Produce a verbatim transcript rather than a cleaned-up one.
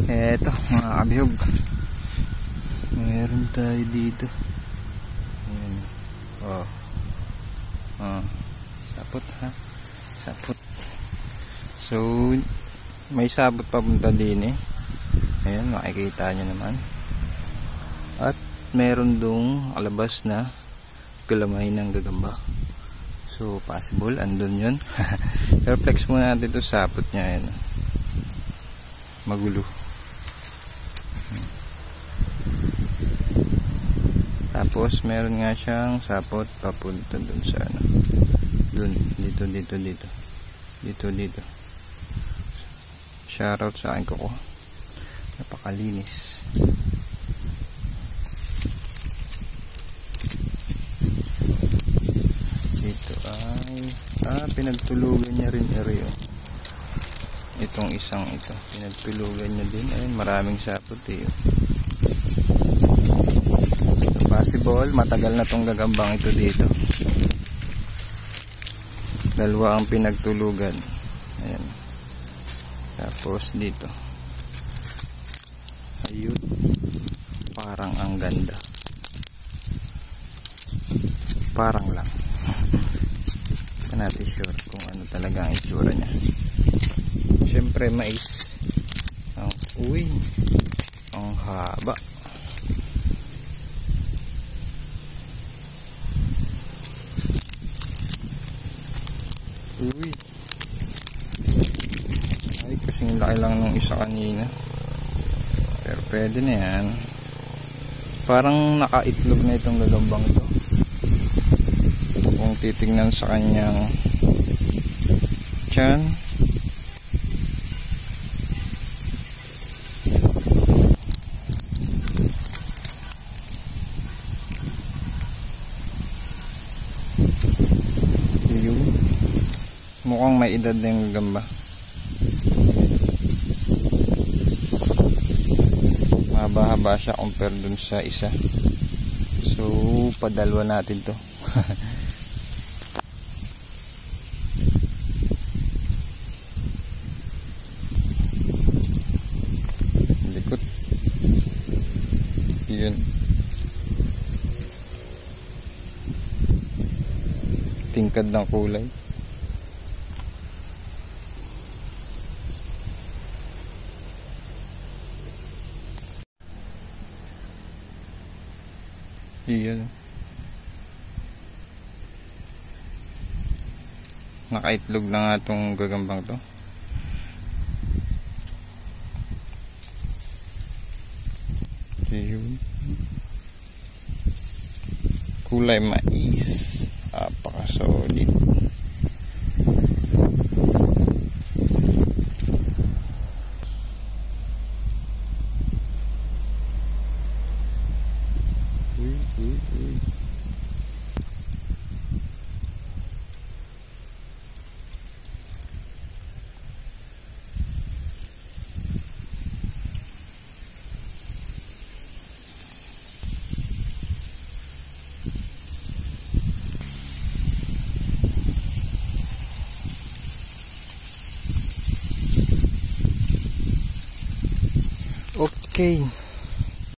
Eto mga kabihog, meron tayo dito. Ayan. Oh. Oh. Sapot ha, sapot. So may sabot papunta din eh. Ayan, makikita nyo naman. At meron dong alabas na galamay ng gagamba. So possible andun yun. Pero flex muna natin ito, sapot nya. Ayan, magulo. Tapos meron nga siyang sapot papunta dun sa ano, dun, dito, dito, dito, dito, dito. Shoutout sa akin ko ko, napakalinis. Dito ay ah, pinagtulugan niya rin area. Itong isang ito, pinagtulugan niya din. Ayun, maraming sapot eh. Possible, matagal na tong gagambang ito dito. Dalawa ang pinagtulugan. Ayan. Tapos dito. Ayun. Parang ang ganda. Parang lang. Hindi natin sure kung ano talaga ang itsura niya. Siyempre mais. Oh, uy. Ang haba. Uy. Ay, kasing laki lang nung isa kanina. Pero pwede na yan. Parang nakaitlog na itong gagambang ito. Kung titignan sa kanyang tiyan. Mukhang may edad na yung gagamba. Mahaba-haba siya compare dun sa isa. So padalwa natin to. Likot. Yun. Tingkad ng kulay. Iyan. Nakaitlog na nga itong gagambang to. Iyan. Kulay mais. Apaka-solid. Uy, uy, uy. Okay.